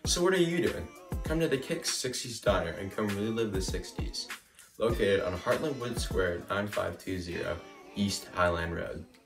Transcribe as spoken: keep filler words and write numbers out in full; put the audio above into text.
So what are you doing? Come to the Kicks sixties Diner and come relive the sixties. Located on Heartland Wood Square nine five two zero East Highland Road.